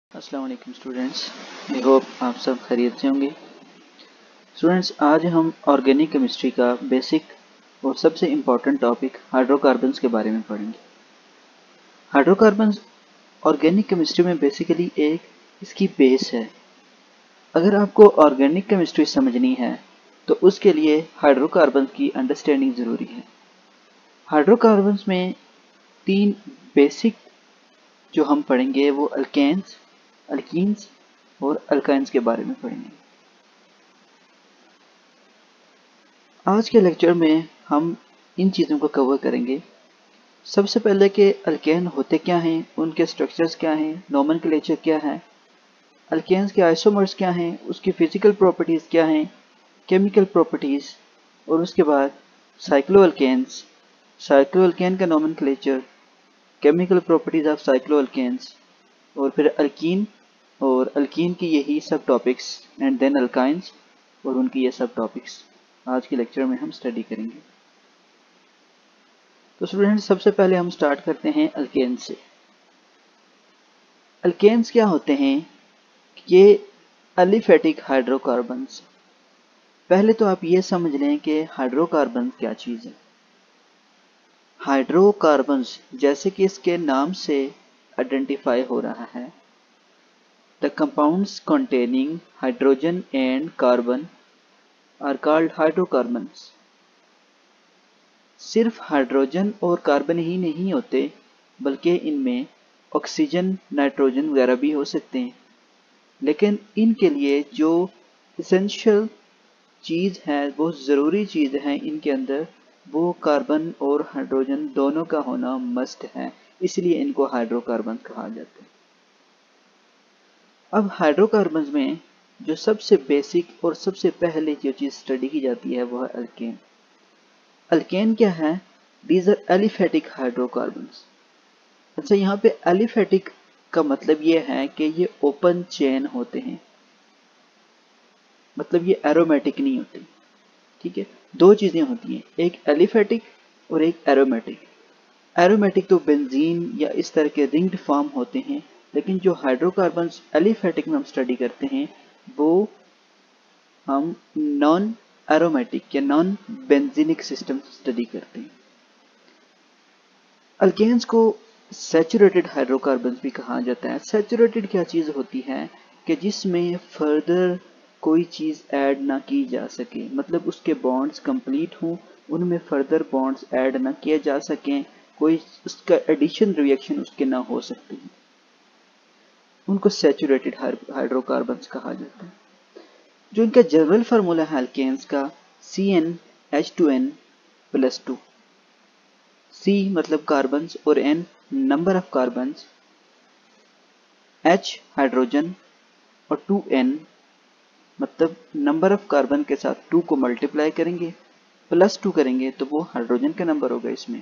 अस्सलाम वालेकुम students, I hope आप सब खैरियत से होंगे। स्टूडेंट्स, आज हम ऑर्गेनिक केमिस्ट्री का बेसिक और सबसे इम्पॉर्टेंट टॉपिक हाइड्रोकार्बन्स के बारे में पढ़ेंगे। हाइड्रोकार्बन्स ऑर्गेनिक केमिस्ट्री में बेसिकली एक इसकी बेस है। अगर आपको ऑर्गेनिक केमिस्ट्री समझनी है तो उसके लिए हाइड्रोकार्बन्स की अंडरस्टैंडिंग ज़रूरी है। हाइड्रोकार्बन्स में तीन बेसिक जो हम पढ़ेंगे वो अल्केन्स, अल्कीन्स और अल्काइंस के बारे में पढ़ेंगे। आज के लेक्चर में हम इन चीज़ों को कवर करेंगे। सबसे पहले कि अल्केन होते क्या हैं, उनके स्ट्रक्चर्स क्या हैं, नोमेनक्लेचर क्या है, अल्केन्स के आइसोमर्स क्या हैं, उसकी फिजिकल प्रॉपर्टीज़ क्या हैं, केमिकल प्रॉपर्टीज़, और उसके बाद साइक्लोअल्केन्स, साइक्लोअल्केन का nomenclature, chemical properties of cycloalkanes, और फिर अल्कीन और अल्कीन की यही सब टॉपिक्स, एंड देन अल्काइंस और उनकी ये सब टॉपिक्स आज के लेक्चर में हम स्टडी करेंगे। तो स्टूडेंट्स, सबसे पहले हम स्टार्ट करते हैं अल्केन्स से। अल्केन्स क्या होते हैं? ये एलिफेटिक हाइड्रोकार्बन्स। पहले तो आप ये समझ लें कि हाइड्रोकार्बन क्या चीज़ है। हाइड्रोकार्बन्स जैसे कि इसके नाम से आइडेंटिफाई हो रहा है, the compounds containing hydrogen and carbon are called hydrocarbons। सिर्फ हाइड्रोजन और कार्बन ही नहीं होते, बल्कि इनमें ऑक्सीजन, नाइट्रोजन वगैरह भी हो सकते हैं। लेकिन इनके लिए जो इसेंशियल चीज़ है, वो ज़रूरी चीज़ है इनके अंदर, वो कार्बन और हाइड्रोजन दोनों का होना मस्ट है, इसलिए इनको हाइड्रोकार्बन कहा जाता है। अब हाइड्रोकार्बन्स में जो सबसे बेसिक और सबसे पहले जो चीज़ स्टडी की जाती है वो है अल्केन। अल्केन क्या है? These are aliphatic hydrocarbons. अच्छा, यहाँ पे एलिफेटिक का मतलब ये है कि ये ओपन चेन होते हैं, मतलब ये एरोमेटिक नहीं होते। ठीक है, दो चीज़ें होती हैं, एक एलिफेटिक और एक एरोमेटिक। एरोमेटिक तो बेंजीन या इस तरह के रिंग्ड फॉर्म होते हैं, लेकिन जो हाइड्रोकार्बन्स एलिफेटिक में हम स्टडी करते हैं वो हम नॉन एरोमेटिक या नॉन बेंजीनिक सिस्टम स्टडी करते हैं। अल्केन्स को सैचुरेटेड हाइड्रोकार्बन्स भी कहा जाता है। सैचुरेटेड क्या चीज़ होती है कि जिसमें फर्दर कोई चीज़ ऐड ना की जा सके, मतलब उसके बॉन्ड्स कंप्लीट हों, उनमें फर्दर बॉन्ड्स ऐड ना किए जा सकें, कोई उसका एडिशन रिएक्शन उसके ना हो सकते हैं, उनको सैचुरेटेड हाइड्रोकार्बन्स कहा जाता है। जो इनका जनरल फार्मूला है अल्केन्स का, CnH2n+2। C मतलब कार्बन्स और N number of carbons, H hydrogen और 2N मतलब नंबर ऑफ कार्बन के साथ 2 को मल्टीप्लाई करेंगे, +2 करेंगे तो वो हाइड्रोजन का नंबर होगा इसमें।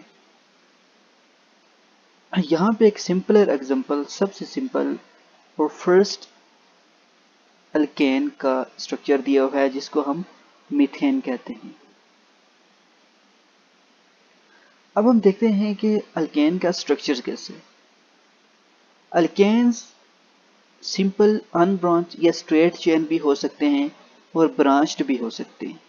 यहाँ पे एक सिंपलर एग्जांपल, सबसे सिंपल और फर्स्ट अल्केन का स्ट्रक्चर दिया हुआ है जिसको हम मीथेन कहते हैं। अब हम देखते हैं कि अल्केन का स्ट्रक्चर कैसे। अल्केन्स सिंपल अनब्रांच या स्ट्रेट चेन भी हो सकते हैं और ब्रांच्ड भी हो सकते हैं।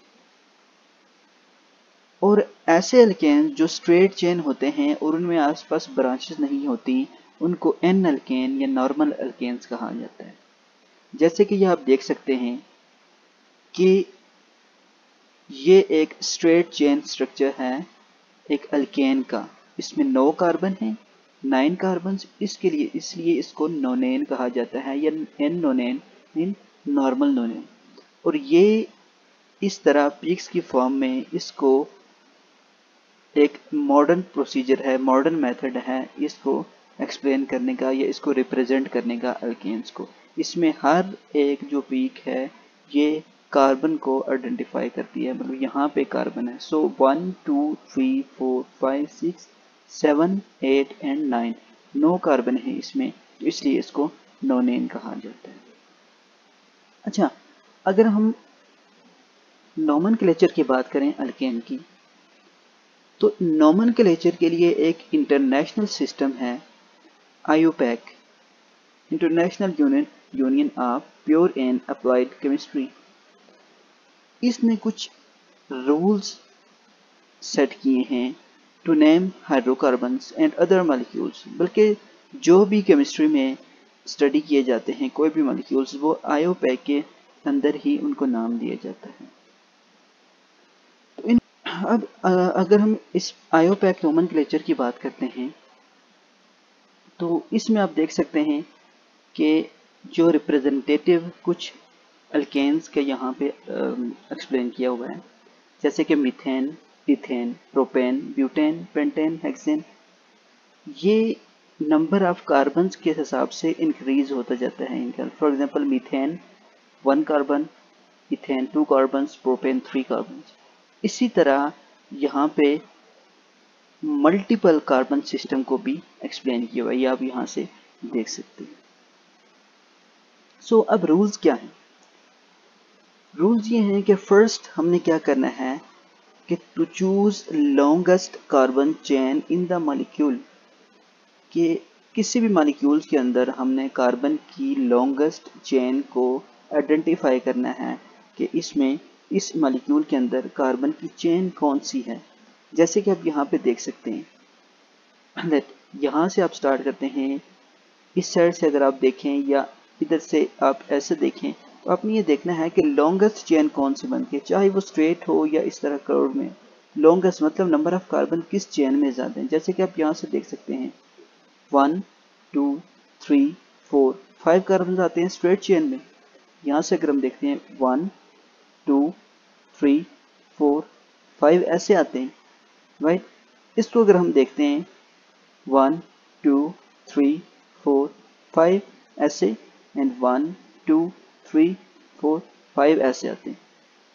और ऐसे अल्केन जो स्ट्रेट चेन होते हैं और उनमें आसपास ब्रांचेस नहीं होती, उनको एन अल्केन या नॉर्मल अल्केन्स कहा जाता है। जैसे कि ये आप देख सकते हैं कि ये एक स्ट्रेट चेन स्ट्रक्चर है एक अल्केन का। इसमें 9 कार्बन है, 9 कार्बन, इसके लिए इसलिए इसको नोनेन कहा जाता है या एन नोनेन इन नॉर्मल नोनेन। और ये इस तरह पीक्स की फॉर्म में इसको एक मॉडर्न प्रोसीजर है, मॉडर्न मेथड है इसको एक्सप्लेन करने का या इसको रिप्रेजेंट करने का अल्केन्स को। इसमें हर एक जो पीक है ये कार्बन को आइडेंटिफाई करती है, मतलब यहाँ पे कार्बन है। सो 1 2 3 4 5 6 7 8 एंड 9, 9 कार्बन है इसमें, तो इसलिए इसको नोनेन कहा जाता है। अच्छा, अगर हम नोमेनक्लेचर की बात करें अल्केन की, तो नोमेनक्लेचर के लिए एक इंटरनेशनल सिस्टम है IUPAC. International union of pure and applied chemistry, इसने कुछ रूल्स सेट किए हैं to name hydrocarbons and other molecules. बल्कि जो भी केमिस्ट्री में स्टडी किए जाते हैं कोई भी मॉलिक्यूल्स, वो आयोपैक के अंदर ही उनको नाम दिया जाता है। तो अब अगर हम इस आयोपैक नोमेनक्लेचर की बात करते हैं तो इसमें आप देख सकते हैं कि जो रिप्रेजेंटेटिव कुछ अल्केन्स के यहाँ पे एक्सप्लेन किया हुआ है, जैसे कि methane, ethane, propane, butane, pentane, hexane, ये नंबर ऑफ कार्बन्स के हिसाब से इंक्रीज होता जाता है इनका। For example methane 1 carbon, ethane 2 carbons, propane 3 carbons. इसी तरह यहाँ पे मल्टीपल कार्बन सिस्टम को भी एक्सप्लेन किया हुआ है, ये आप यहाँ से देख सकते हैं। सो अब रूल्स क्या हैं? रूल्स ये हैं कि फर्स्ट हमने क्या करना है कि to choose longest carbon chain in the molecule, कि किसी भी मॉलिक्यूल्स के अंदर हमने कार्बन की लॉन्गेस्ट चेन को आइडेंटिफाई करना है कि इसमें इस मॉलिक्यूल के अंदर कार्बन की चेन कौन सी है। जैसे कि आप यहाँ पे देख सकते हैं, यहाँ से आप स्टार्ट करते हैं, इस साइड से अगर आप देखें या इधर से आप ऐसे देखें तो आपने ये देखना है कि लॉन्गेस्ट चेन कौन सी बनती है, चाहे वो स्ट्रेट हो या इस तरह कर्व में। लॉन्गेस्ट मतलब नंबर ऑफ कार्बन किस चेन में ज़्यादा है। जैसे कि आप यहाँ से देख सकते हैं 1 2 3 4 5 कार्बन आते हैं स्ट्रेट चेन में। यहाँ से अगर हम देखते हैं 1 2 3 4 5 ऐसे आते हैं, राइट। इसको अगर हम देखते हैं 1 2 3 4 5 ऐसे, एंड 1 2 3 4 5 ऐसे आते हैं।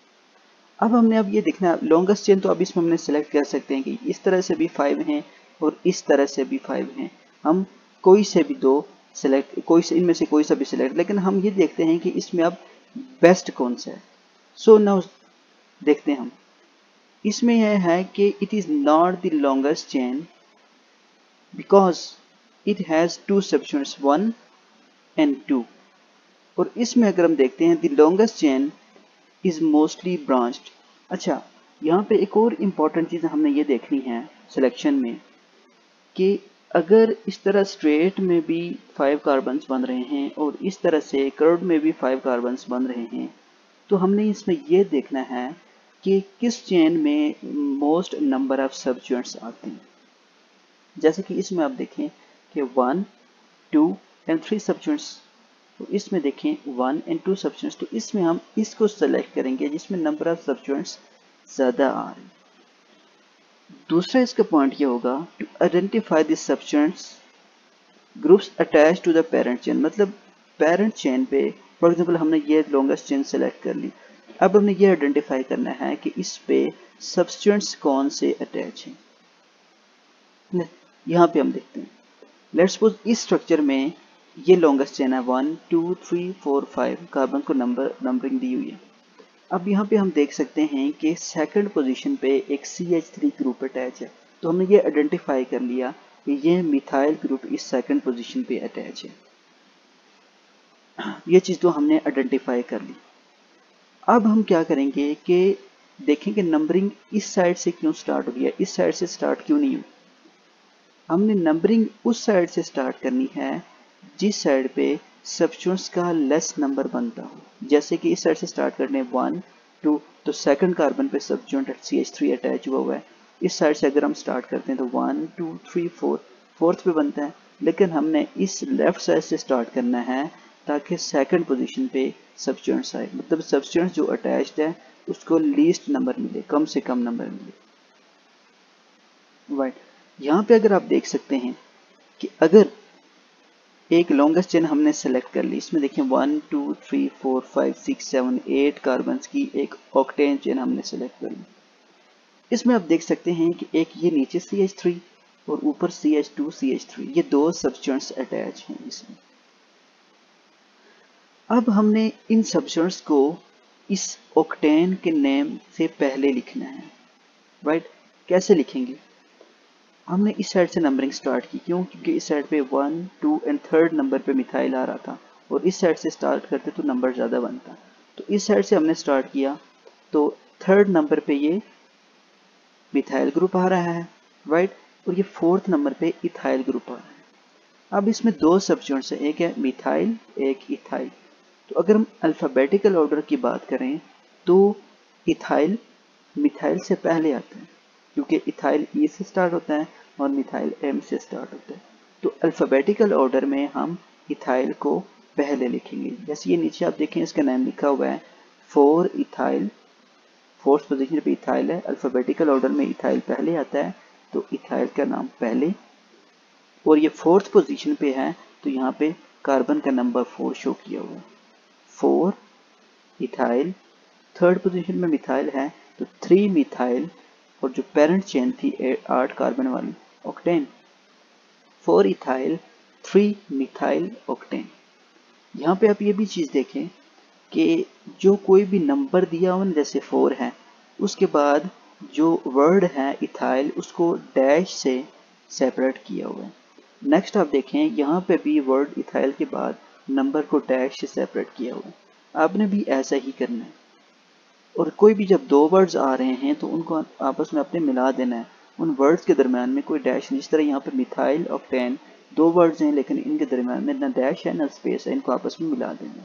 अब ये देखना लॉन्गेस्ट चेन, तो अब इसमें हमने सेलेक्ट कर सकते हैं कि इस तरह से भी 5 हैं और इस तरह से भी 5 हैं। हम कोई से भी दो सेलेक्ट, इनमें से कोई सा भी सिलेक्ट, लेकिन हम ये देखते हैं कि इसमें अब बेस्ट कौन सा है। सो नाउ देखते हैं हम, इसमें यह है कि it is not the longest chain because it has 2 substituents 1 and 2। और इसमें अगर हम देखते हैं the longest chain is mostly branched. अच्छा, यहाँ पे एक और इम्पॉर्टेंट चीज़ हमने ये देखनी है सिलेक्शन में कि अगर इस तरह स्ट्रेट में भी 5 कार्बन्स बन रहे हैं और इस तरह से कर्व में भी 5 कार्बन्स बन रहे हैं, तो हमने इसमें ये देखना है कि किस चेन में मोस्ट नंबर ऑफ सबस्टिट्यूएंट्स आते हैं। जैसे कि इसमें आप देखें कि 1 2 एंड 3 सबस्टिट्यूएंट्स, तो इसमें देखें 1 एंड 2 सबस्टिट्यूएंट्स, तो इसमें हम इसको सेलेक्ट करेंगे जिसमें नंबर ऑफ सबस्टिट्यूएंट्स ज़्यादा आ रहे हैं। दूसरा इसका पॉइंट ये होगा to identify the substituents groups attach to the parent chain, मतलब पेरेंट चेन पे फॉर एग्जांपल हमने ये लॉन्गेस्ट चेन सेलेक्ट कर ली। अब हमने ये आइडेंटिफाई करना है कि इस पे सबस्टिट्यूएंट्स कौन से अटैच हैं। यहाँ पे हम देखते हैं, लेट्स सपोज इस स्ट्रक्चर में ये लॉन्गेस्ट चेन है 1 2 3 4 5 कार्बन को नंबरिंग दी हुई है। अब यहाँ पे हम देख सकते हैं कि सेकंड पोजीशन पे एक CH3 ग्रुप अटैच है, तो हमने ये आइडेंटिफाई कर लिया कि ये मिथाइल ग्रुप इस सेकंड पोजीशन पे अटैच है। ये चीज़ तो हमने आइडेंटिफाई कर ली। अब हम क्या करेंगे कि देखेंगे नंबरिंग इस साइड से क्यों स्टार्ट हो गया, इस साइड से स्टार्ट क्यों नहीं हुई। हमने नंबरिंग उस साइड से स्टार्ट करनी है जिस साइड पे सबस्टिट्यूएंट्स का लेस नंबर बनता हो। जैसे कि इस साइड से स्टार्ट करने 1 2, तो सेकंड कार्बन पे सबस्टिट्यूएंट CH3 अटैच हुआ है। इस साइड से अगर हम स्टार्ट करते हैं तो 1 2 3 4 फोर्थ पे बनता है, लेकिन हमने इस लेफ्ट साइड से स्टार्ट करना है ताकि सेकंड पोजीशन पे सबस्टिट्यूएंट्स आए, मतलब सबस्टिट्यूएंट्स जो अटैच्ड है उसको लीस्ट नंबर मिले, कम से कम नंबर मिले, राइट। यहाँ पे अगर आप देख सकते हैं कि अगर एक लॉन्गेस्ट चेन हमने सेलेक्ट कर ली, इसमें देखें 1 2 3 4 5 6 7 8 कार्बन की एक ऑक्टेन चेन हमने सेलेक्ट कर ली। इसमें आप देख सकते हैं कि एक ये नीचे CH3 और ऊपर CH2 CH3, ये दो सबस्टिट्यूएंट्स अटैच हैं इसमें। अब हमने इन सबस्टिट्यूएंट्स को इस ऑक्टेन के नेम से पहले लिखना है, राइट। कैसे लिखेंगे? हमने इस साइड से नंबरिंग स्टार्ट की, क्यों? क्योंकि इस साइड पे 1, 2 एंड 3rd नंबर पे मिथाइल आ रहा था और इस साइड से स्टार्ट करते तो नंबर ज़्यादा बनता। तो इस साइड से हमने स्टार्ट किया तो 3rd नंबर पे ये मिथाइल ग्रुप आ रहा है, राइट, और ये 4th नंबर पे इथाइल ग्रुप आ रहा है। अब इसमें दो सब्स्टिट्यूएंट्स हैं, एक है मिथाइल, एक इथाइल। तो अगर हम अल्फ़ाबेटिकल ऑर्डर की बात करें तो इथाइल मिथाइल से पहले आता है, क्योंकि इथाइल ई से स्टार्ट होता है और मिथाइल एम से स्टार्ट होता है। तो अल्फ़ाबेटिकल ऑर्डर में हम इथाइल को पहले लिखेंगे। जैसे ये नीचे आप देखें, इसका नाम लिखा हुआ है 4 इथाइल, 4th पोजीशन पे इथाइल है। अल्फ़ाबेटिकल ऑर्डर में इथाइल पहले आता है तो इथाइल का नाम पहले, और ये 4th पोजीशन पे है तो यहाँ पे कार्बन का नंबर 4 शो किया हुआ है, 4 इथाइल। 3rd पोजीशन में मिथाइल है तो 3 मिथाइल, और जो पेरेंट चेन थी 8 कार्बन वाली, ऑक्टेन, 4 इथाइल 3 मिथाइल ऑक्टेन। यहाँ पे आप ये भी चीज़ देखें कि जो कोई भी नंबर दिया हो ना, जैसे 4 है, उसके बाद जो वर्ड है इथाइल उसको डैश से सेपरेट किया हुआ है। नेक्स्ट आप देखें, यहाँ पे भी वर्ड इथाइल के बाद नंबर को डैश से सेपरेट किया हुआ है। आपने भी ऐसा ही करना है, और कोई भी जब दो वर्ड्स आ रहे हैं तो उनको आपस में अपने मिला देना है, उन वर्ड्स के दरम्यान में कोई डैश नहीं। जिस तरह यहाँ पे मिथाइल ऑक्टेन दो वर्ड्स हैं लेकिन इनके दरम्यान में ना डैश है ना स्पेस है, इनको आपस में मिला देना है।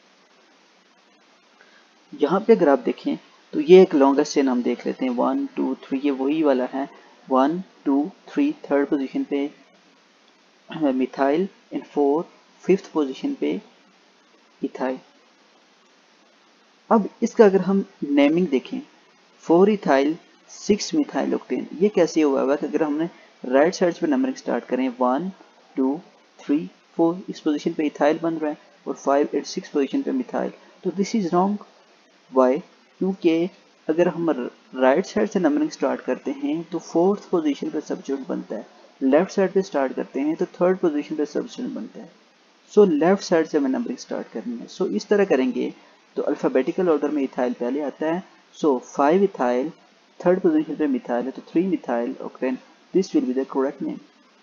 यहाँ पे अगर आप देखें तो ये एक लॉन्गेस्ट चेन हम देख लेते हैं, 1 2 3, ये वही वाला है 1 2 3, 3rd पोजीशन पे मिथाइल एंड 4 5th पोजीशन पे इथाइल। अब इसका अगर हम नेमिंग देखें, 4 इथाइल 6 मिथाइल ऑक्टेन, ये कैसे हुआ हुआ कि अगर हमने राइट साइड पे नंबरिंग स्टार्ट करें 1 2 3 4, इस पोजीशन पे इथाइल बन रहा है और 5 और 6 पोजीशन पे मिथाइल, तो दिस इज रॉन्ग। वाई? क्योंकि अगर हम राइट साइड से नंबरिंग स्टार्ट करते हैं तो 4th पोजीशन पे सब्स्टिट्यूएंट बनता है, लेफ्ट साइड पे स्टार्ट करते हैं तो 3rd पोजीशन पे सब्स्टिट्यूएंट बनता है। सो लेफ्ट साइड से हमें नंबरिंग स्टार्ट करनी है। सो इस तरह करेंगे तो अल्फ़ाबेटिकल ऑर्डर में इथाइल पहले आता है। सो 5 इथाइल, 3rd पोजीशन पे मिथाइल है तो 3 methyl octane, this will be the correct name.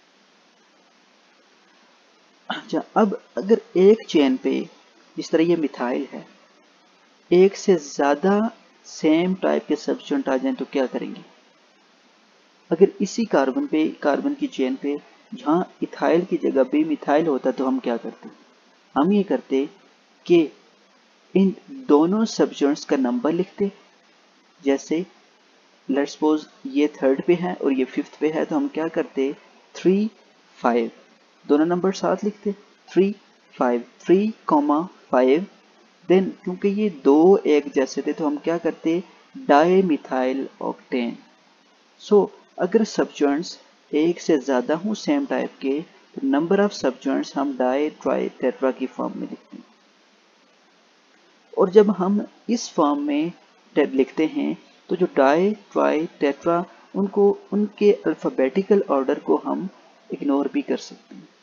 अच्छा, अब अगर एक चेन पे जिस तरह ये मिथाइल है, एक से ज़्यादा सेम टाइप के सब्स्टिट्यूएंट आ जाएं तो क्या करेंगे? अगर इसी कार्बन पे, कार्बन की चेन पे जहाँ इथाइल की जगह पे मिथाइल होता तो हम क्या करते? हम ये करते कि इन दोनों सब्स्टिट्यूएंट्स का नंबर लिखते। जैसे लेट्स सपोज ये 3rd पे है और ये 5th पे है तो हम क्या करते, 3 5, दोनों नंबर साथ लिखते, 3 5, 3 5। देन क्योंकि ये दो एक जैसे थे तो हम क्या करते, डाई मिथाइल ऑक्टेन। सो अगर सब्स्टिट्यूएंट्स एक से ज़्यादा हों सेम टाइप के तो नंबर ऑफ सब्स्टिट्यूएंट्स हम डाई ट्राई टेट्रा की फॉर्म में लिखते हैं, और जब हम इस फॉर्म में लिखते हैं तो जो डाई ट्राई टेट्रा उनको उनके अल्फ़ाबेटिकल ऑर्डर को हम इग्नोर भी कर सकते हैं।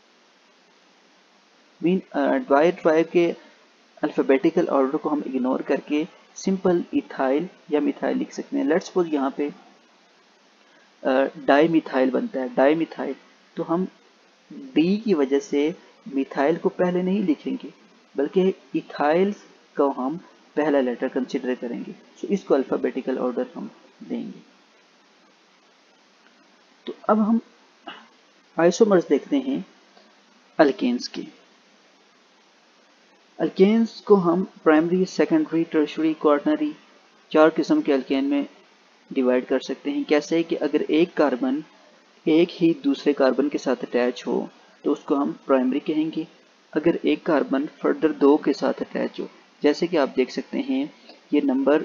मीन डाई ट्राई के अल्फ़ाबेटिकल ऑर्डर को हम इग्नोर करके सिंपल इथाइल या मिथाइल लिख सकते हैं। लेट्स सपोज यहाँ पे डाई मिथाइल बनता है, डाई मिथाइल, तो हम डी की वजह से मिथाइल को पहले नहीं लिखेंगे बल्कि इथाइल को हम पहला लेटर कंसिडर करेंगे। सो इसको अल्फ़ाबेटिकल ऑर्डर हम देंगे। तो अब हम आइसोमर्स देखते हैं अल्केन्स के। अल्केन्स को हम प्राइमरी, सेकेंडरी, टर्शियरी, क्वार्टनरी 4 किस्म के अल्केन में डिवाइड कर सकते हैं। कैसे कि अगर एक कार्बन एक ही दूसरे कार्बन के साथ अटैच हो तो उसको हम प्राइमरी कहेंगे। अगर एक कार्बन फर्दर 2 के साथ अटैच हो, जैसे कि आप देख सकते हैं ये नंबर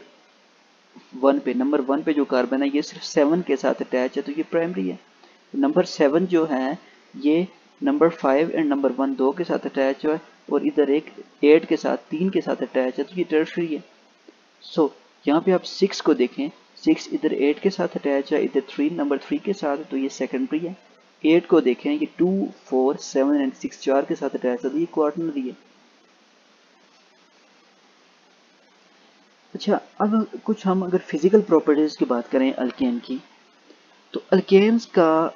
1 पे जो कार्बन है ये सिर्फ 7 के साथ अटैच है तो ये प्राइमरी है। नंबर 7 जो है ये नंबर 5 एंड नंबर 1 2 के साथ अटैच है, और इधर एक 8 के साथ 3 के साथ अटैच है तो ये टर्शियरी है। सो यहाँ पे आप 6 को देखें, 6 इधर 8 के साथ अटैच है, इधर 3 नंबर 3 के साथ, तो ये सेकेंडरी है। 8 को देखें, ये 2 4 7 एंड 6 4 के साथ अटैच है तो ये क्वार्टनरी है। अच्छा, अब कुछ हम अगर फिजिकल प्रॉपर्टीज की बात करें अल्केन की, तो अल्केन्स का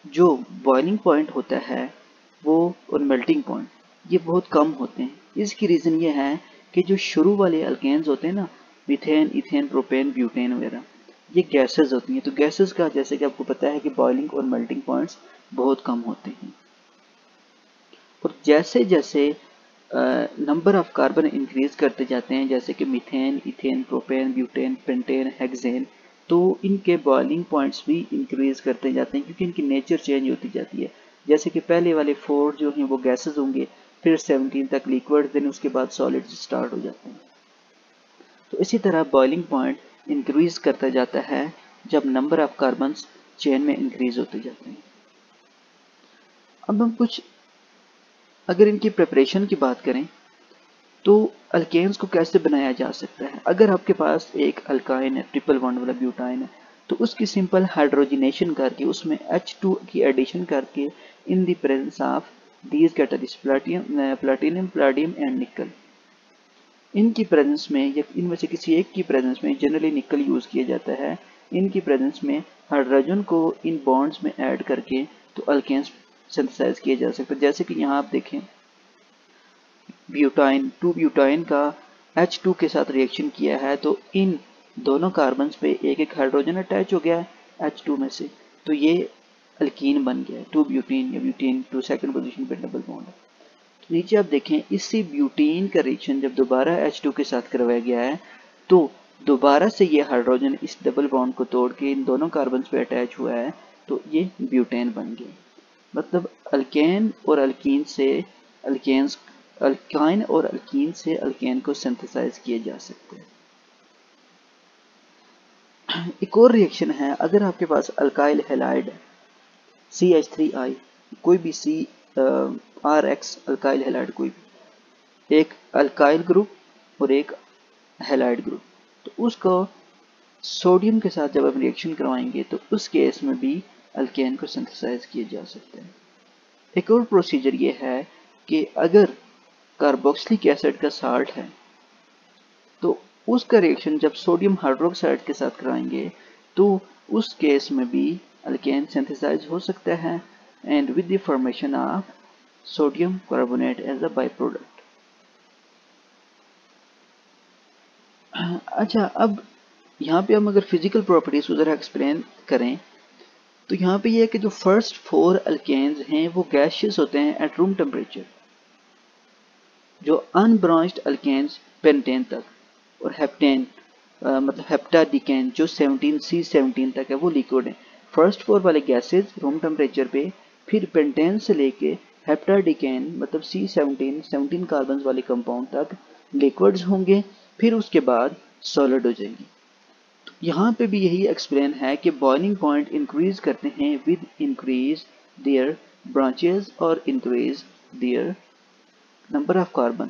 जो बॉइलिंग पॉइंट होता है वो और मेल्टिंग पॉइंट ये बहुत कम होते हैं। इसकी रीज़न ये है कि जो शुरू वाले अल्केन्स होते हैं ना, मीथेन, इथेन, प्रोपेन, ब्यूटेन वगैरह, ये गैसेस होती हैं। तो गैसेस का जैसे कि आपको पता है कि बॉइलिंग और मेल्टिंग पॉइंट्स बहुत कम होते हैं। और जैसे जैसे नंबर ऑफ कार्बन इंक्रीज करते जाते हैं, जैसे कि methane, ethane, propane, butane, pentane, hexane, तो इनके बॉइलिंग पॉइंट्स भी इंक्रीज करते जाते हैं क्योंकि इनकी नेचर चेंज होती जाती है। जैसे कि पहले वाले 4 जो हैं वो गैसेस होंगे, फिर 17 तक लिक्विड, देन उसके बाद सॉलिड्स स्टार्ट हो जाते हैं। तो इसी तरह बॉइलिंग पॉइंट इंक्रीज करता जाता है जब नंबर ऑफ कार्बन्स चेन में इंक्रीज होते जाते हैं। अब हम कुछ अगर इनकी प्रिपरेशन की बात करें तो अल्केन्स को कैसे बनाया जा सकता है। अगर आपके पास एक अल्काइन है, ट्रिपल बॉन्ड वाला ब्यूटाइन है, तो उसकी सिंपल हाइड्रोजनेशन करके उसमें H2 की एडिशन करके in the presence of these catalyst platinum, palladium and nickel, इनकी प्रेजेंस में या इनमें से किसी एक की प्रेजेंस में, जनरली निकल यूज किया जाता है, इनकी प्रेजेंस में हाइड्रोजन को इन बॉन्ड्स में ऐड करके तो अल्केन्स सिंथेसाइज किया जा सकता है। जैसे कि यहाँ आप देखें, ब्यूटाइन 2 ब्यूटाइन का H2 के साथ रिएक्शन किया है, तो इन दोनों कार्बन पे एक एक हाइड्रोजन अटैच हो गया है H2 में से, तो ये अल्कीन बन गया है 2 ब्यूटीन या ब्यूटीन 2 सेकंड पोजीशन पे डबल बॉन्ड है। तो नीचे आप देखें, इसी ब्यूटीन का रिएक्शन जब दोबारा H2 के साथ करवाया गया है तो दोबारा से ये हाइड्रोजन इस डबल बॉन्ड को तोड़ के इन दोनों कार्बन पे अटैच हुआ है, तो ये ब्यूटेन बन गया। मतलब अल्केन और अल्कीन से अल्केन्स, अल्काइन और अल्कीन से अल्केन को सिंथेसाइज किए जा सकते हैं। एक और रिएक्शन है, अगर आपके पास अल्काइल हैलाइड है CH3I, कोई भी RX अल्काइल हैलाइड, कोई भी एक अल्काइल ग्रुप और एक हैलाइड ग्रुप, तो उसको सोडियम के साथ जब आप रिएक्शन करवाएंगे तो उस केस में भी अल्केन को सिंथेसाइज किया जा सकता है। एक और प्रोसीजर ये है कि अगर कार्बोक्सिलिक एसिड का साल्ट है तो उसका रिएक्शन जब सोडियम हाइड्रोक्साइड के साथ कराएंगे तो उस केस में भी अल्केन सिंथेसाइज हो सकता है and with the formation of sodium carbonate as a by product. अच्छा, अब यहाँ पे हम अगर फिजिकल प्रॉपर्टीज को जरा एक्सप्लेन करें तो यहाँ पे ये है कि जो फर्स्ट 4 अल्केन्स हैं वो गैशियस होते हैं एट रूम टेम्परेचर, जो अनब्रांच्ड अल्केन्स पेंटेन तक, और हेप्टेन मतलब हेप्टाडिकेन जो 17C17 तक है वो लिक्विड है। फर्स्ट 4 वाले गैसेज रूम टेम्परेचर पे, फिर पेंटेन से लेके हेप्टाडिकेन मतलब C17 17 कार्बन वाले कंपाउंड तक लिक्विड्स होंगे, फिर उसके बाद सॉलिड हो जाएंगे। यहाँ पे भी यही एक्सप्लेन है कि बॉइलिंग पॉइंट इंक्रीज करते हैं विद इंक्रीज देयर ब्रांचेस और increase their number of carbon.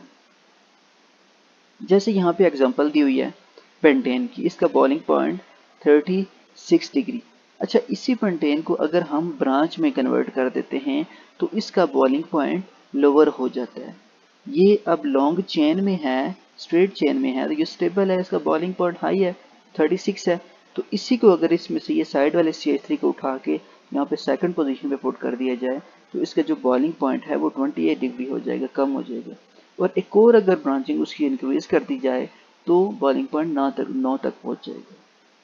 जैसे यहाँ पे एग्जांपल दी हुई है पेंटेन की, इसका बॉइलिंग पॉइंट 36 डिग्री। अच्छा, इसी पेंटेन को अगर हम ब्रांच में कन्वर्ट कर देते हैं तो इसका बॉइलिंग पॉइंट लोअर हो जाता है। ये अब लॉन्ग चेन में है, स्ट्रेट चेन में है, तो ये स्टेबल है, इसका बॉइलिंग पॉइंट हाई है 36 है। तो इसी को अगर इसमें से ये साइड वाले CH3 को उठा के यहाँ पे सेकंड पोजीशन पे पुट कर दिया जाए तो इसका जो बॉइलिंग पॉइंट है वो 28 डिग्री हो जाएगा, कम हो जाएगा। और एक और अगर ब्रांचिंग उसकी इंक्रीज कर दी जाए तो बॉइलिंग पॉइंट 9 तक पहुंच जाएगा।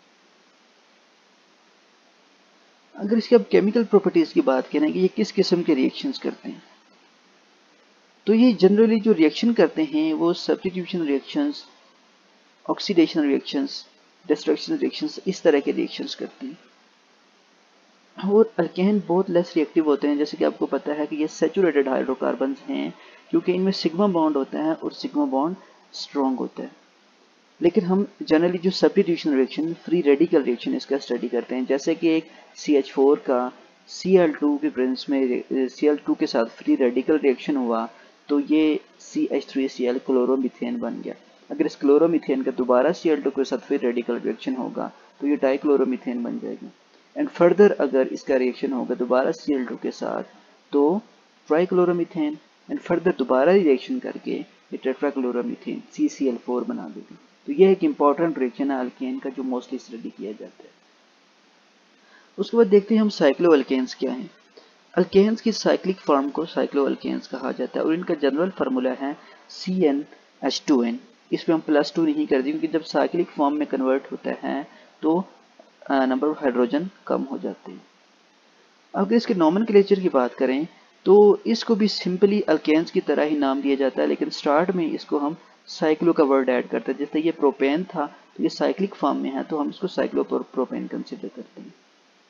अगर इसके अब केमिकल प्रॉपर्टीज की बात करें कि ये किस किस्म के रिएक्शंस करते हैं, तो ये जनरली जो रिएक्शन करते हैं वो substitution reactions, oxidation reactions, destruction reactions, इस तरह के रिएक्शंस करते हैं। और अल्केन बहुत लेस रिएक्टिव होते हैं, जैसे कि आपको पता है कि ये सैचुरेटेड हाइड्रोकार्बन्स हैं क्योंकि इनमें सिग्मा बॉन्ड होता है और सिग्मा बॉन्ड स्ट्रॉन्ग होता है। लेकिन हम जनरली जो substitution reaction, free radical reaction, इसका स्टडी करते हैं। जैसे कि एक CH4 का Cl2 के प्रेजेंस में Cl2 के साथ फ्री रेडिकल रिएक्शन हुआ तो ये CH3Cl क्लोरोमीथेन बन गया। अगर इस क्लोरोमीथेन का दोबारा Cl2 के साथ फिर रेडिकल रिएक्शन होगा तो ये डाइक्लोरोमीथेन बन जाएगा। एंड फर्दर अगर इसका रिएक्शन होगा दोबारा Cl2 के साथ तो ट्राइक्लोरोमीथेन, एंड फर्दर दोबारा रिएक्शन करके ये टेट्राक्लोरोमीथेन CCl4 बना देगा। तो यह एक इंपॉर्टेंट रिएक्शन है अल्केन का जो मोस्टली स्टडी किया जाता है। उसके बाद देखते हैं हम साइक्लो अल्केन्स क्या हैं। अल्केन्स की साइक्लिक फॉर्म को साइक्लोअल्केन्स कहा जाता है और इनका जनरल फार्मूला है CnH2n। इसमें हम +2 नहीं करते क्योंकि जब साइक्लिक फॉर्म में कन्वर्ट होता है तो नंबर ऑफ हाइड्रोजन कम हो जाते हैं। अगर इसके नॉमेनक्लेचर की बात करें तो इसको भी सिंपली अल्केन्स की तरह ही नाम दिया जाता है, लेकिन स्टार्ट में इसको हम साइक्लो का वर्ड ऐड करते हैं। जैसे ये प्रोपेन था तो ये साइक्लिक फॉर्म में है तो हम इसको साइक्लोप्रोपेन कंसिडर करते हैं।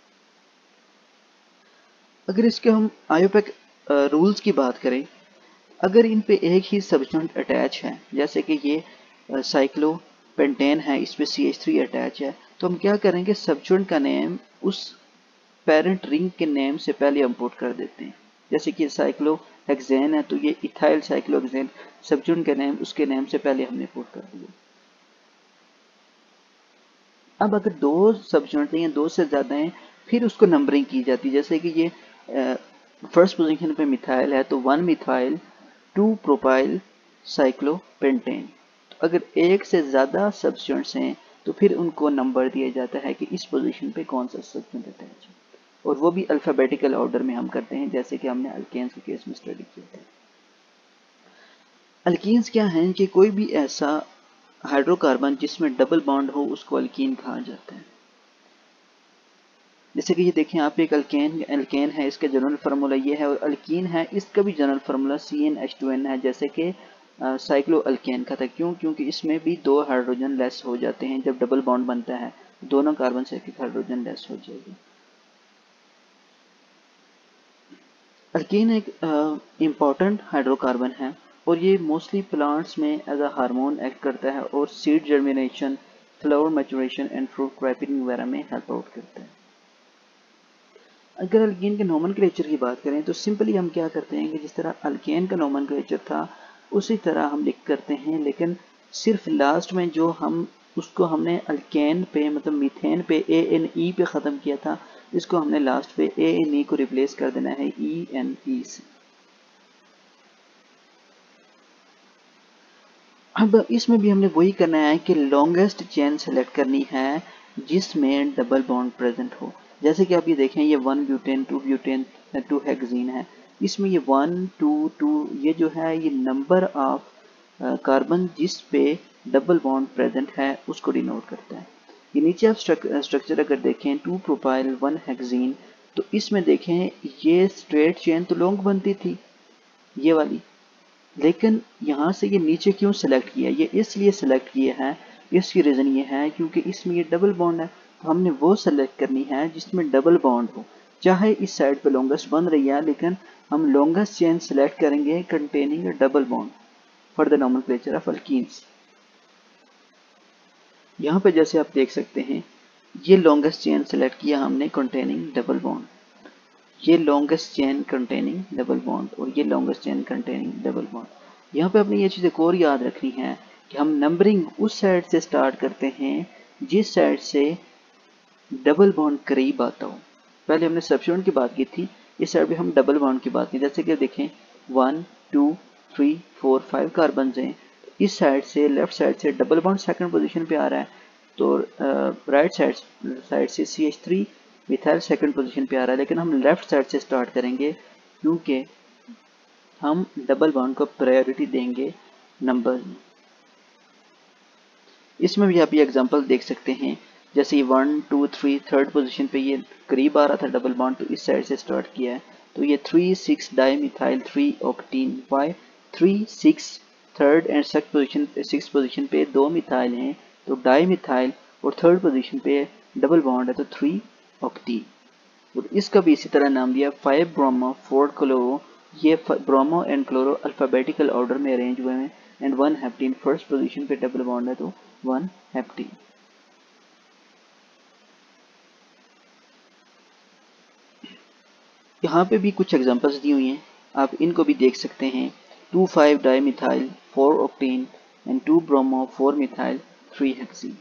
अगर इसके हम आयोपेक रूल्स की बात करें, अगर इन पे एक ही सब्स्टिट्यूएंट अटैच है, जैसे कि ये साइक्लोपेंटेन है, इस पे CH3 अटैच है, तो हम क्या करेंगे, सब्स्टिट्यूएंट का नेम उस पेरेंट रिंग के नेम से पहले हम पुट कर देते हैं। जैसे कि साइक्लोहेक्सेन है तो ये इथाइल साइक्लोहेक्सेन, सब्स्टिट्यूएंट का नेम उसके नेम से पहले हमने पुट कर दिया। अब अगर दो सब्स्टिट्यूएंट हैं या दो से ज़्यादा हैं फिर उसको नंबरिंग की जाती है। जैसे कि ये फर्स्ट पोजीशन पे मिथाइल है तो 1 मिथाइल 2 प्रोपाइल साइक्लोपेंटेन। तो अगर एक से ज़्यादा सब्स्टिट्यूएंट्स हैं तो फिर उनको नंबर दिया जाता है कि इस पोजीशन पे कौन सा सब्स्टिट्यूएंट अटैच है, और वो भी अल्फ़ाबेटिकल ऑर्डर में हम करते हैं जैसे कि हमने अल्केन्स के केस में स्टडी किया था। अल्कीन्स क्या हैं कि कोई भी ऐसा हाइड्रोकार्बन जिसमें डबल बॉन्ड हो उसको अल्कीन कहा जाता है। जैसे कि ये देखें आप, एक अल्केन है, इसका जनरल फार्मूला ये है, और अल्कीन है इसका भी जनरल फार्मूला CnH2n है, जैसे कि साइक्लो अल्केन का था। क्यों? क्योंकि इसमें भी 2 हाइड्रोजन लेस हो जाते हैं जब डबल बॉन्ड बनता है, दोनों कार्बन से एक हाइड्रोजन लेस हो जाएगी। अल्कीन एक इम्पॉर्टेंट हाइड्रोकार्बन है और ये मोस्टली प्लांट्स में एज अ हार्मोन एक्ट करता है और seed germination, flower maturation and fruit ripening वगैरह में हेल्प आउट करता है। अगर अल्कीन के नोमेनक्लेचर की बात करें तो सिंपली हम क्या करते हैं कि जिस तरह अल्केन का नोमेनक्लेचर था उसी तरह हम लिख करते हैं, लेकिन सिर्फ लास्ट में जो हम उसको हमने अल्केन पे मतलब मीथेन पे ANE पे ख़त्म किया था, इसको हमने लास्ट पे ANE को रिप्लेस कर देना है ENE से। अब इसमें भी हमने वही करना है कि लॉन्गेस्ट चेन सेलेक्ट करनी है जिसमें डबल बॉन्ड प्रेजेंट हो। जैसे कि आप ये देखें, ये 1 ब्यूटेन 2 ब्यूटेन 2 हेक्सीन है, इसमें ये 1 2 2 ये जो है ये नंबर ऑफ कार्बन जिस पे डबल बॉन्ड प्रेजेंट है उसको डिनोट करता है। ये नीचे आप स्ट्रक्चर अगर देखें 2 प्रोपाइल 1 हेक्सीन, तो इसमें देखें ये स्ट्रेट चेन तो लॉन्ग बनती थी ये वाली, लेकिन यहाँ से ये नीचे क्यों सेलेक्ट किया, ये इसलिए सेलेक्ट किया है, इसकी रीज़न ये है क्योंकि इसमें ये डबल बॉन्ड है, तो हमने वो सेलेक्ट करनी है जिसमें डबल बॉन्ड हो। चाहे इस साइड पे लॉन्गेस्ट बन रही है लेकिन हम लॉन्गेस्ट चेन सेलेक्ट करेंगे containing a double bond for the nomenclature of alkenes. यहाँ पे जैसे आप देख सकते हैं ये लॉन्गेस्ट चेन सेलेक्ट किया हमने कंटेनिंग डबल बॉन्ड, ये longest chain containing double bond और ये longest chain containing double bond. यहाँ पे अपने ये चीज़ एक और याद रखनी है कि हम नंबरिंग उस साइड से स्टार्ट करते हैं जिस साइड से डबल बॉन्ड करीब आता हो। पहले हमने सब्स्टिट्यूएंट की बात की थी, इस साइड पे हम डबल बॉन्ड की बात की। जैसे कि देखें 1 2 3 4 5 कार्बन हैं, इस साइड से लेफ्ट साइड से डबल बॉन्ड सेकंड पोजीशन पे आ रहा है, तो राइट साइड से CH3 मिथाइल सेकंड पोजीशन पे आ रहा है, लेकिन हम लेफ्ट साइड से स्टार्ट करेंगे क्योंकि हम डबल बॉन्ड को प्रायोरिटी देंगे नंबर में। इसमें भी आप ये एग्जांपल देख सकते हैं, जैसे ये 1 2 3 थर्ड पोजीशन पे ये करीब आ रहा था डबल बॉन्ड, तो इस साइड से स्टार्ट किया है, तो ये 3 6 dimethyl 3 octene. Why 3 6 third and six position पे 2 मिथाइल हैं तो डाइमिथाइल, और थर्ड पोजीशन पे डबल बॉन्ड है तो 3 ऑक्टीन। और इसका भी इसी तरह नाम दिया 5 ब्रोमो 4 क्लोरो। ये bromo and chloro alphabetical order में अरेंज हुए हैं, एंड 1 हेप्टीन फर्स्ट पोजीशन पे डबल बॉन्ड है तो 1 हेप्टीन। यहाँ पे भी कुछ एग्जांपल्स दी हुई हैं, आप इनको भी देख सकते हैं। 2 5 dimethyl 4 octane and 2 bromo 4 methyl 3 hexene.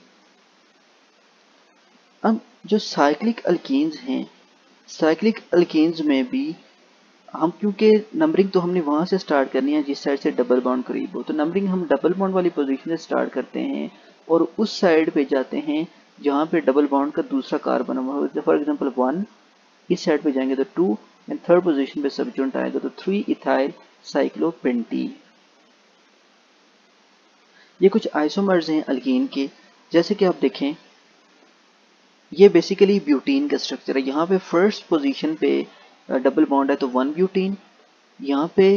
अब जो साइक्लिक अल्कीन्स हैं, साइक्लिक अल्कीन्स में भी हम, क्योंकि नंबरिंग तो हमने वहाँ से स्टार्ट करनी है जिस साइड से डबल बॉन्ड करीब हो, तो नंबरिंग हम डबल बॉन्ड वाली पोजीशन से स्टार्ट करते हैं और उस साइड पे जाते हैं जहाँ पे डबल बॉन्ड का दूसरा कार्बन हुआ हो। फॉर एग्जांपल 1, इस साइड पे जाएंगे तो 2, एंड थर्ड पोजीशन पे सबजॉइंट आएगा तो 3 इथाइल साइक्लोपेंटीन। ये कुछ आइसोमर्स हैं अल्कीन के, जैसे कि आप देखें ये बेसिकली ब्यूटीन का स्ट्रक्चर है। यहाँ पे फर्स्ट पोजीशन पे डबल बॉन्ड है तो 1 ब्यूटीन, यहाँ पे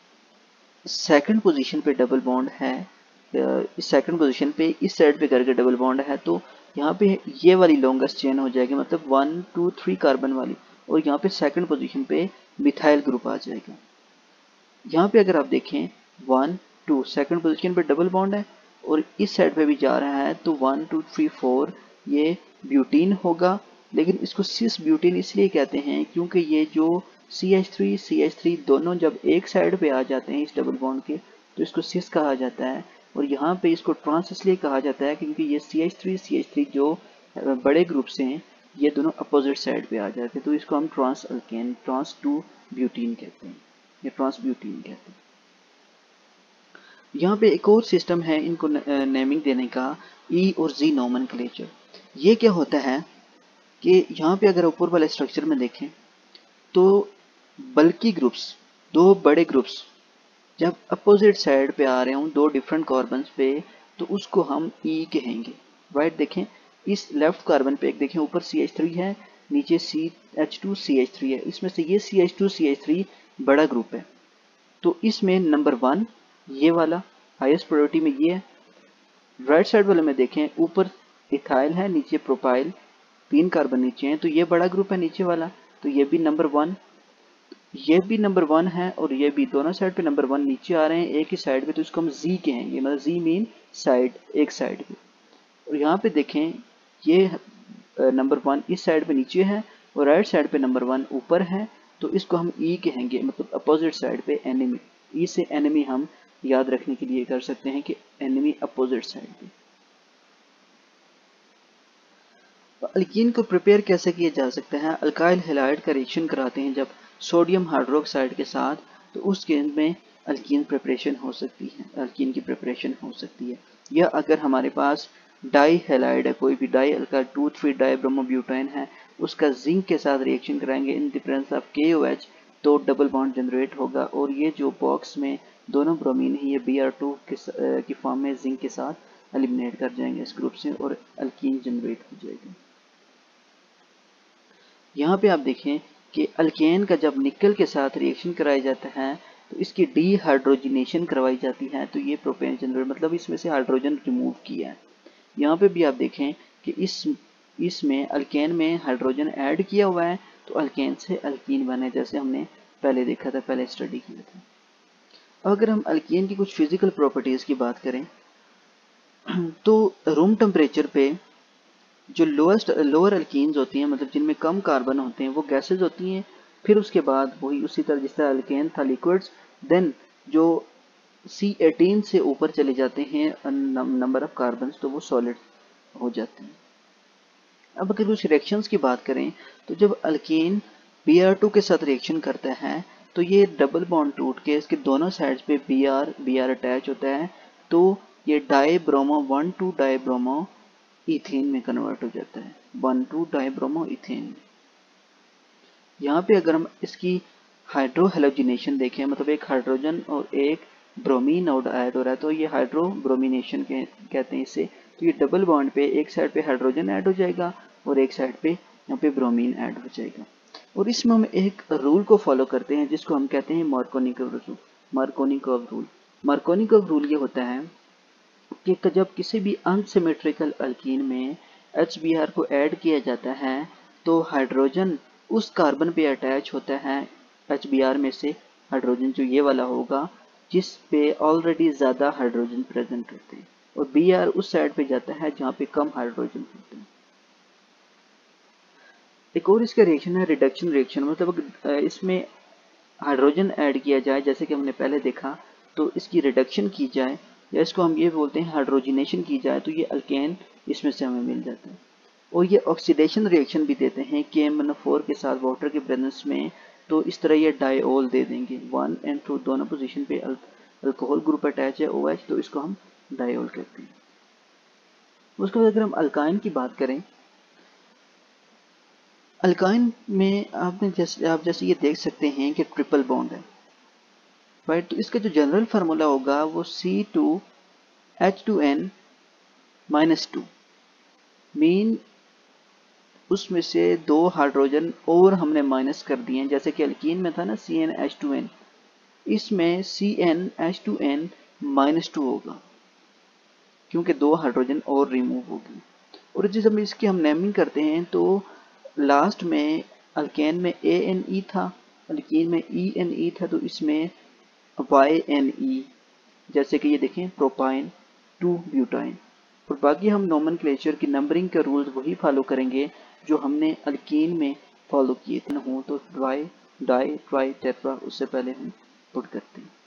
सेकंड पोजीशन पे डबल बॉन्ड है, इस सेकंड पोजीशन पे इस साइड पे करके डबल बॉन्ड है तो यहाँ पे ये वाली लॉन्गेस्ट चेन हो जाएगी, मतलब 1 2 3 कार्बन वाली, और यहाँ पे सेकंड पोजीशन पे मिथाइल ग्रुप आ जाएगा। यहाँ पे अगर आप देखें 1 2 सेकंड पोजीशन पे डबल बॉन्ड है और इस साइड पे भी जा रहा है तो 1 2 3 4 ये ब्यूटीन होगा। लेकिन इसको सिस ब्यूटीन इसलिए कहते हैं क्योंकि ये जो CH3 दोनों जब एक साइड पे आ जाते हैं इस डबल बॉन्ड के तो इसको सिस कहा जाता है, और यहाँ पे इसको ट्रांस इसलिए कहा जाता है क्योंकि ये CH3 जो बड़े ग्रुप से हैं ये दोनों अपोजिट साइड पे आ जाते हैं, तो इसको हम ट्रांस अल्केन, ट्रांस 2 ब्यूटीन कहते हैं, ये ट्रांस ब्यूटीन कहते हैं। यहाँ पे एक और सिस्टम है इनको नेमिंग देने का, ई और जी नोमेनक्लेचर। ये क्या होता है कि यहाँ पे अगर ऊपर वाले स्ट्रक्चर में देखें तो बल्कि ग्रुप्स, दो बड़े ग्रुप्स जब अपोजिट साइड पे आ रहे हों दो डिफरेंट कार्बन्स पे तो उसको हम ई कहेंगे। राइट, देखें इस लेफ्ट कार्बन पे एक देखें ऊपर CH3 है, नीचे CH2CH3 है, इसमें से ये CH2CH3 बड़ा ग्रुप है तो इसमें नंबर 1 ये वाला हाईएस्ट प्रायोरिटी में ये है। राइट साइड वाले में देखें ऊपर इथाइल है, नीचे प्रोपाइल, 3 कार्बन नीचे हैं तो ये बड़ा ग्रुप है नीचे वाला, तो ये भी नंबर 1, ये भी नंबर 1 है और ये भी, दोनों साइड पे नंबर 1 नीचे आ रहे हैं एक ही साइड पे तो इसको हम जी कहेंगे, मतलब जी मीन साइड, एक साइड पे। और यहाँ पे देखें ये नंबर 1 इस साइड पे नीचे है और राइट साइड पे नंबर 1 ऊपर है तो इसको हम ई कहेंगे, मतलब अपोजिट साइड पे एनिमी। ई से एनिमी हम याद रखने के लिए कर सकते हैं कि एनिमी अपोजिट साइड पे। अल्कीन को प्रिपेयर कैसे किया जा सकता है? अल्काइल हैलाइड का रिएक्शन कराते हैं जब सोडियम हाइड्रोक्साइड के साथ, तो उस केस में अल्कीन प्रिपरेशन हो सकती है, अल्कीन की प्रिपरेशन हो सकती है। या अगर हमारे पास डाई हैलाइड है, कोई भी डाई अल्काइल 2,3 डाई ब्रोमोब्यूटाइन है, उसका जिंक के साथ रिएक्शन कराएंगे in the presence of KOH तो डबल बॉन्ड जनरेट होगा और ये जो बॉक्स में दोनों ब्रोमीन है ये Br2 की फॉर्म में जिंक के साथ एलिमिनेट कर जाएंगे इस ग्रुप से और अल्कीन जनरेट हो जाएगी। यहाँ पे आप देखें कि अल्केन का जब निकल के साथ रिएक्शन कराया जाता है तो इसकी डीहाइड्रोजनेशन करवाई जाती है तो ये प्रोपेन जनरेट, मतलब इसमें से हाइड्रोजन रिमूव किया है। यहाँ पे भी आप देखें कि इसमें अल्केन में हाइड्रोजन ऐड किया हुआ है तो अल्केन से अल्कीन बने, जैसे हमने पहले देखा था, पहले स्टडी किया था। अब अगर हम अल्केन की कुछ फिजिकल प्रॉपर्टीज की बात करें तो रूम टेम्परेचर पे जो लोअर अल्कीन्स होती हैं, मतलब जिनमें कम कार्बन होते हैं, वो गैसेज होती हैं। फिर उसके बाद वही उसी तरह जिस तरह अल्केन था लिक्विड्स, देन जो C18 से ऊपर चले जाते हैं नंबर ऑफ कार्बन तो वो सॉलिड हो जाते हैं। अब अगर कुछ रिएक्शंस की बात करें तो जब अल्केन Br2 के साथ रिएक्शन करता है तो ये डबल बॉन्ड टूट के इसके दोनों साइड्स पे Br अटैच होता है तो ये डाईब्रोमो 1,2 डाईब्रोमो इथेन में कन्वर्ट हो जाता है, 1,2 डाईब्रोमो इथेन। यहाँ पे अगर हम इसकी हाइड्रो हेलोजिनेशन देखें, मतलब एक हाइड्रोजन और एक ब्रोमीन और ऐड हो रहा है तो ये हाइड्रो ब्रोमिनेशन कहते हैं इसे। तो ये डबल बॉन्ड पे एक साइड पे हाइड्रोजन ऐड हो जाएगा और एक साइड पे यहाँ पे ब्रोमीन ऐड हो जाएगा। और इसमें हम एक रूल को फॉलो करते हैं जिसको हम कहते हैं मार्कोनिकव रूल। मार्कोनिकव रूल ये होता है कि जब किसी भी अनसिमेट्रिकल अल्कीन में HBr को ऐड किया जाता है तो हाइड्रोजन उस कार्बन पे अटैच होता है, HBr में से हाइड्रोजन जो ये वाला होगा जिस पे ऑलरेडी ज़्यादा हाइड्रोजन प्रेजेंट होते हैं, और Br उस साइड पे जाता है जहाँ पे कम हाइड्रोजन होते हैं। एक और इसका रिएक्शन है रिडक्शन रिएक्शन, मतलब इसमें हाइड्रोजन ऐड किया जाए जैसे कि हमने पहले देखा तो इसकी रिडक्शन की जाए, या इसको हम ये बोलते हैं हाइड्रोजिनेशन की जाए तो ये अल्केन इसमें से हमें मिल जाता है। और ये ऑक्सीडेशन रिएक्शन भी देते हैं KMnO4 के साथ वाटर के प्रेजेंस में, तो इस तरह ये डाइओल दे देंगे, 1 और 2 दोनों पोजीशन पे अल्कोहल ग्रुप अटैच है OH तो इसको हम डाइओल कहते हैं। उसके बाद अगर हम अल्काइन की बात करें, अल्काइन में आप जैसे ये देख सकते हैं कि ट्रिपल बॉन्ड है, राइट। तो इसका जो जनरल फार्मूला होगा वो C2H2N-2, मीन उसमें से 2 हाइड्रोजन और हमने माइनस कर दिए हैं, जैसे कि अल्कीन में था ना CnH2n, इसमें CnH2n-2 होगा क्योंकि 2 हाइड्रोजन और रिमूव होगी। और जिस हम इसकी हम नेमिंग करते हैं तो लास्ट में अल्केन में ANE था, अल्कीन में ENE था, तो इसमें YNE, जैसे कि ये देखें प्रोपाइन 2 ब्यूटाइन। और बाकी हम नोमेनक्लेचर की नंबरिंग के रूल्स वही फॉलो करेंगे जो हमने अल्कीन में फॉलो किए थे। हो तो ट्राई डाई ट्राई टेट्रा उससे पहले हम पुट करते हैं।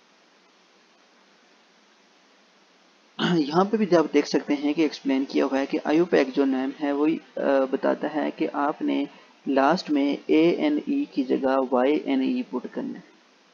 यहाँ पे भी आप देख सकते हैं कि एक्सप्लेन किया हुआ है कि आयुपैक जो नेम है वही बताता है कि आपने लास्ट में ANE की जगह YNE पुट करना है।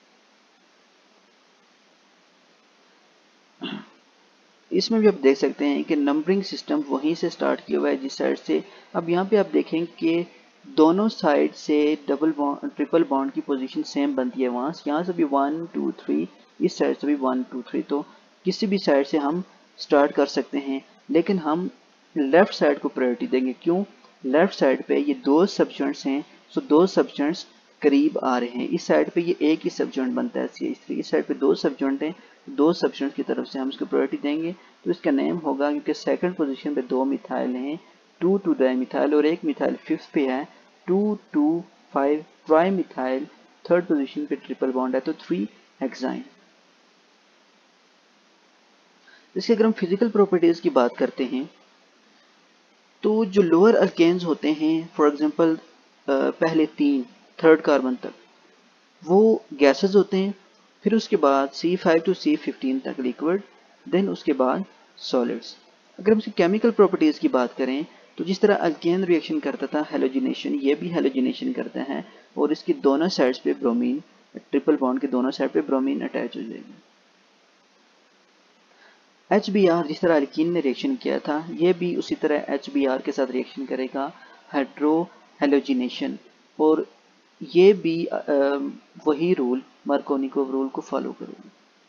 इसमें भी आप देख सकते हैं कि नंबरिंग सिस्टम वहीं से स्टार्ट किया हुआ है जिस साइड से। अब यहाँ पे आप देखें कि दोनों साइड से डबल बॉन्ड ट्रिपल बॉन्ड की पोजीशन सेम बनती है। वहाँ यहाँ से भी 1 2 3, इस साइड से भी 1 2 3, तो किसी भी साइड से हम स्टार्ट कर सकते हैं, लेकिन हम लेफ्ट साइड को प्रायोरिटी देंगे। क्यों? लेफ्ट साइड पे ये 2 सब्स्टेंट्स हैं, सो 2 सब्स्टेंट्स करीब आ रहे हैं। इस साइड पे ये एक ही सब्स्टेंट बनता है CH3, इस साइड पे 2 सब्स्टेंट हैं, 2 सब्स्टेंट्स की तरफ से हम इसको प्रायोरिटी देंगे। तो इसका नेम होगा, क्योंकि सेकंड पोजीशन पे 2 मिथाइल हैं, 2 डाइमिथाइल और एक मिथाइल फिफ्थ पे है, 2 ट्राई मिथाइल थर्ड पोजीशन पे ट्रिपल बॉन्ड है, तो 3 हेक्साइन। इसके अगर हम फिजिकल प्रॉपर्टीज की बात करते हैं तो जो लोअर अल्केन्स होते हैं, फॉर एग्जांपल पहले 3 थर्ड कार्बन तक वो गैसेस होते हैं, फिर उसके बाद C5 to C15 तक लिक्विड, देन उसके बाद सॉलिड्स। अगर हम इसकी केमिकल प्रॉपर्टीज की बात करें तो जिस तरह अल्केन रिएक्शन करता था हेलोजिनेशन, ये भी हेलोजिनेशन करता है और इसकी दोनों साइड्स पे ब्रोमीन, ट्रिपल बॉन्ड के दोनों साइड पे ब्रोमीन अटैच हो जाएगी। HBr जिस तरह अल्कीन ने रिएक्शन किया था, ये भी उसी तरह HBr के साथ रिएक्शन करेगा, हाइड्रो हेलोजिनेशन, और ये भी वही रूल मार्कोनिकोव रूल को फॉलो करेगा।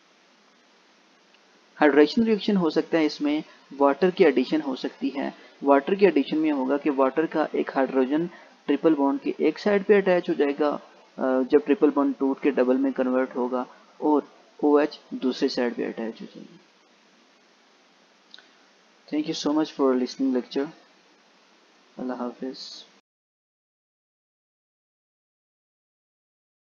हाइड्रेशन रिएक्शन हो सकता है, इसमें वाटर की एडिशन हो सकती है। वाटर की एडिशन में होगा कि वाटर का एक हाइड्रोजन ट्रिपल बॉन्ड के एक साइड पे अटैच हो जाएगा जब ट्रिपल बॉन्ड टूट के डबल में कन्वर्ट होगा, और OH दूसरे साइड पे अटैच हो जाएगा। Thank you so much for listening lecture. Allah Hafiz.